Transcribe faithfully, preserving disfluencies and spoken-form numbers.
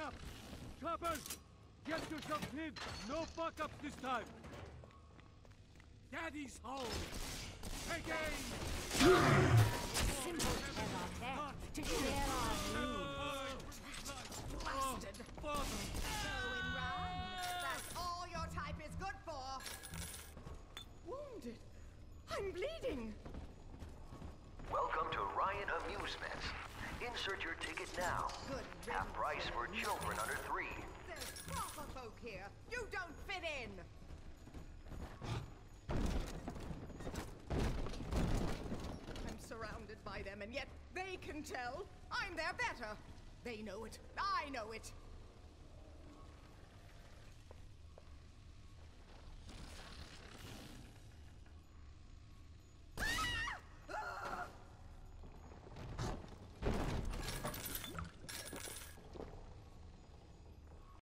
up! Choppers! Get yourself hid! No fuck-ups this time! Daddy's home! Take aim! Simple cannot have to share our needs. Blasted! Go and run. That's all your type is good for. Wounded. I'm bleeding. Welcome to Ryan Amusements. Insert your ticket now. Good Half price for children under three. There's proper folk here. You don't fit in. I'm surrounded by them, and yet they can tell I'm their better. They know it. I know it.